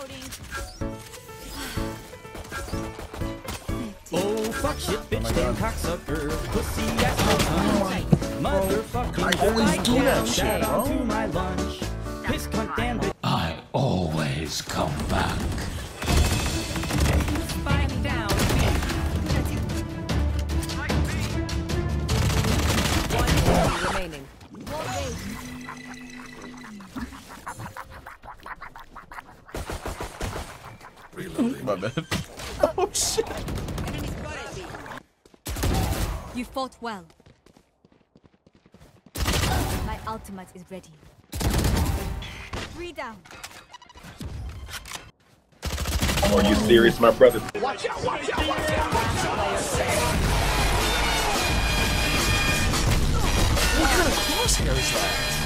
Oh fuck shit, bitch, damn cocksucker, pussy ass motherfucking. I always do that shit, bro. To my lunch, piss cunt damn bitch. I always come back. Spike down. One enemy remaining. My bad. Oh shit. You fought well. My ultimate is ready. 3 down. Are you serious, my brother? Watch out, watch out, watch out. What kind of crosshair is that?